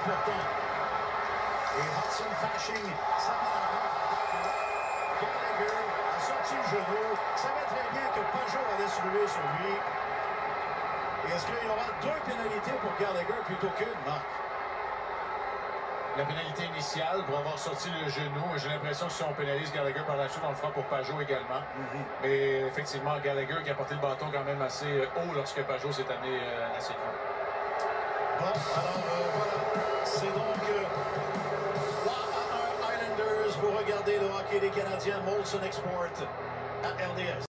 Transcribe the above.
pourtant. Et Hudson Fasching, ça Gallagher a sorti le genou. Savait très bien que Pajot allait se ruer sur lui. Et est-ce qu'il y aura 2 pénalités pour Gallagher plutôt qu'une, Marc? La pénalité initiale pour avoir sorti le genou. J'ai l'impression que si on pénalise Gallagher par la suite, on le fera pour Pajot également. Mais effectivement, Gallagher qui a porté le bâton quand même assez haut lorsque Pajot s'est amené à ses pieds. Bon, alors voilà. C'est donc 3-1 Islanders. Vous regardez le hockey des Canadiens, Molson Export à RDS.